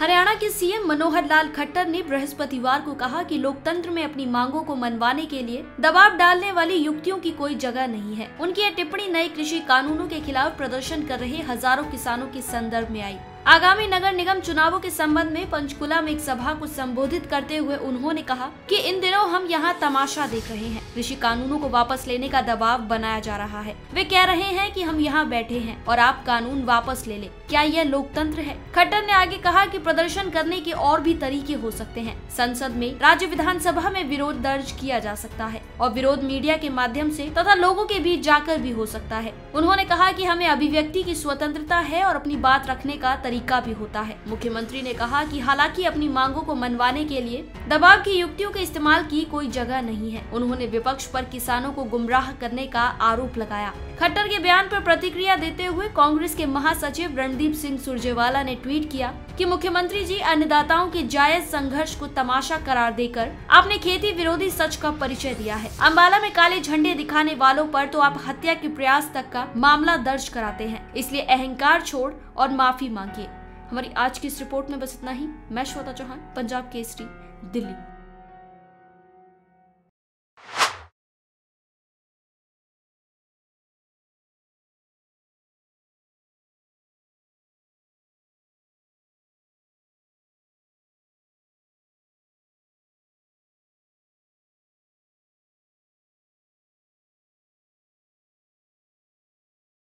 हरियाणा के सीएम मनोहर लाल खट्टर ने बृहस्पतिवार को कहा कि लोकतंत्र में अपनी मांगों को मनवाने के लिए दबाव डालने वाली युक्तियों की कोई जगह नहीं है। उनकी यह टिप्पणी नए कृषि कानूनों के खिलाफ प्रदर्शन कर रहे हजारों किसानों के संदर्भ में आई। आगामी नगर निगम चुनावों के संबंध में पंचकुला में एक सभा को संबोधित करते हुए उन्होंने कहा कि इन दिनों हम यहाँ तमाशा देख रहे हैं। कृषि कानूनों को वापस लेने का दबाव बनाया जा रहा है। वे कह रहे हैं कि हम यहाँ बैठे हैं और आप कानून वापस ले ले। क्या यह लोकतंत्र है? खट्टर ने आगे कहा कि प्रदर्शन करने के और भी तरीके हो सकते हैं। संसद में, राज्य विधानसभा में विरोध दर्ज किया जा सकता है और विरोध मीडिया के माध्यम से तथा लोगों के बीच जाकर भी हो सकता है। उन्होंने कहा कि हमें अभिव्यक्ति की स्वतंत्रता है और अपनी बात रखने का तरीका भी होता है। मुख्यमंत्री ने कहा कि हालांकि अपनी मांगों को मनवाने के लिए दबाव की युक्तियों के इस्तेमाल की कोई जगह नहीं है। उन्होंने विपक्ष पर किसानों को गुमराह करने का आरोप लगाया। खट्टर के बयान पर प्रतिक्रिया देते हुए कांग्रेस के महासचिव रणदीप सिंह सुरजेवाला ने ट्वीट किया कि मुख्यमंत्री जी अन्नदाताओं के जायज संघर्ष को तमाशा करार देकर आपने खेती विरोधी सच का परिचय दिया है। अंबाला में काले झंडे दिखाने वालों पर तो आप हत्या के प्रयास तक का मामला दर्ज कराते हैं। इसलिए अहंकार छोड़ और माफी मांगिए। हमारी आज की इस रिपोर्ट में बस इतना ही। मैं श्वेता चौहान, पंजाब केसरी, दिल्ली।